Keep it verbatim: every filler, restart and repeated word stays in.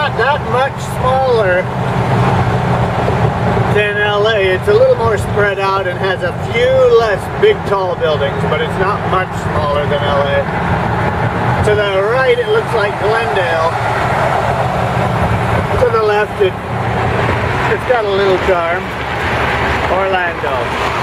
not that much smaller than L A. It's a little more spread out and has a few less big tall buildings, but it's not much smaller than L A. To the right it looks like Glendale. To the left it, it's got a little charm. Orlando.